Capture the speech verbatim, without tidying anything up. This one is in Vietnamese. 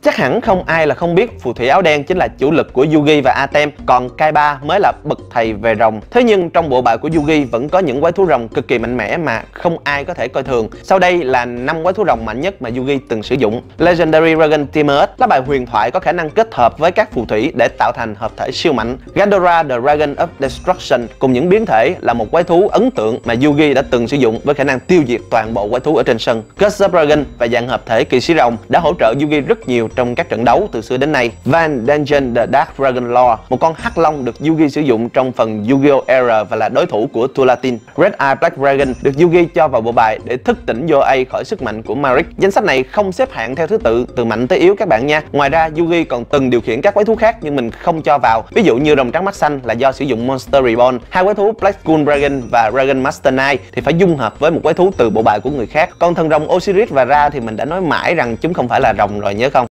Chắc hẳn không ai là không biết phù thủy áo đen chính là chủ lực của Yugi và Atem, còn Kaiba mới là bậc thầy về rồng. Thế nhưng trong bộ bài của Yugi vẫn có những quái thú rồng cực kỳ mạnh mẽ mà không ai có thể coi thường. Sau đây là năm quái thú rồng mạnh nhất mà Yugi từng sử dụng. Legendary Dragon Tiamat, lá bài huyền thoại có khả năng kết hợp với các phù thủy để tạo thành hợp thể siêu mạnh. Ghidorah the Dragon of Destruction cùng những biến thể là một quái thú ấn tượng mà Yugi đã từng sử dụng với khả năng tiêu diệt toàn bộ quái thú ở trên sân. Curse of Dragon và dạng hợp thể kỵ sĩ rồng đã hỗ trợ Yugi rất nhiều trong các trận đấu từ xưa đến nay. Van Dungeon the Dark Dragon Lord, một con hắc long được Yugi sử dụng trong phần Yu-Gi-Oh! Era và là đối thủ của Tulatin. Red Eye Black Dragon được Yugi cho vào bộ bài để thức tỉnh Yoa khỏi sức mạnh của Marik. Danh sách này không xếp hạng theo thứ tự từ mạnh tới yếu các bạn nha. Ngoài ra Yugi còn từng điều khiển các quái thú khác nhưng mình không cho vào. Ví dụ như rồng trắng mắt xanh là do sử dụng Monster Reborn. Hai quái thú Black Skull Dragon và Dragon Master Knight thì phải dung hợp với một quái thú từ bộ bài của người khác. Còn thần rồng Osiris và Ra thì mình đã nói mãi rằng chúng không phải là rồng rồi nhớ không?